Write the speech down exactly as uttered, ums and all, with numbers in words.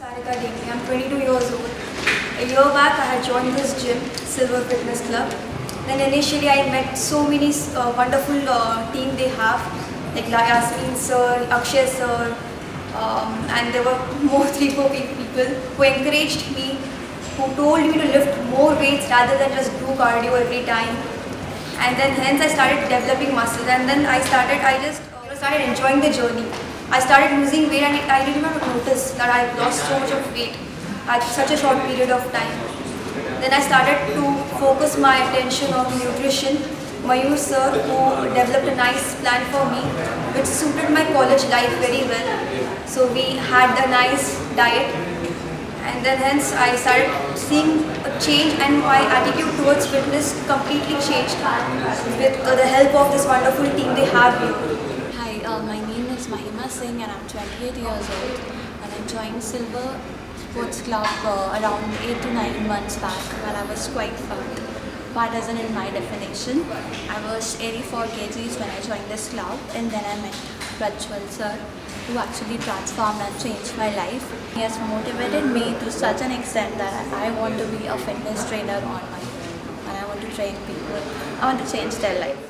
Sarika Devi. I'm twenty-two years old. A year back, I had joined this gym, Silver Fitness Club. Then initially, I met so many uh, wonderful uh, team they have, like Yasmin sir, Akshay sir, um, and there were more three, four people who encouraged me, who told me to lift more weights rather than just do cardio every time. And then hence I started developing muscles, and then I started, I just uh, started enjoying the journey. I started losing weight, and it, I didn't even notice that I lost so much of weight at such a short period of time. Then I started to focus my attention on nutrition. Mayur sir, who developed a nice plan for me, which suited my college life very well. So we had a nice diet, and then hence I started seeing a change, and my attitude towards fitness completely changed with uh, the help of this wonderful team they have here. Hi, uh, my name is Mahima Singh and I'm twenty-eight years old, and I joined Silver Sports Club uh, around eight to nine months back when I was quite fat. Fat isn't in my definition. I was eighty-four kilograms when I joined this club, and then I met Prajwal sir, who actually transformed and changed my life. He has motivated me to such an extent that I want to be a fitness trainer on my own, and I want to train people. I want to change their life.